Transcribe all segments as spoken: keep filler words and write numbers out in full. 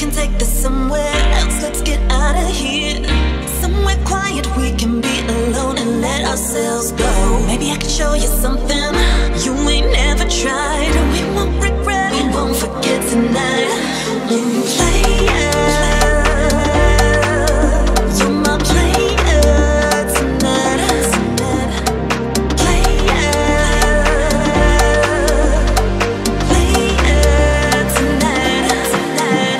can take this somewhere else. Let's get out of here. Somewhere quiet we can be alone and let ourselves go. Maybe I can show you something you ain't never tried. We won't regret, we won't forget tonight. Mm, player, you're my player tonight. Player, player tonight, tonight.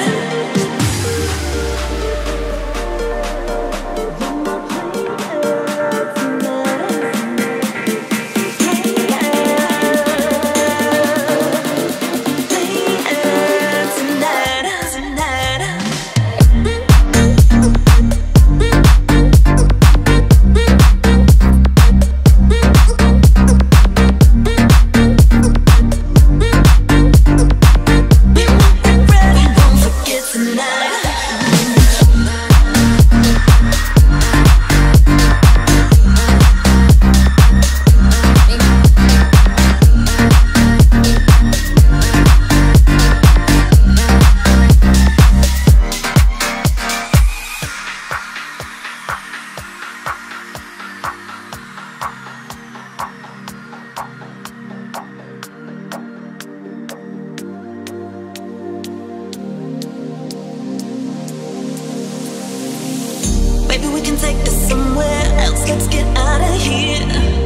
Maybe we can take this somewhere else. Let's get out of here.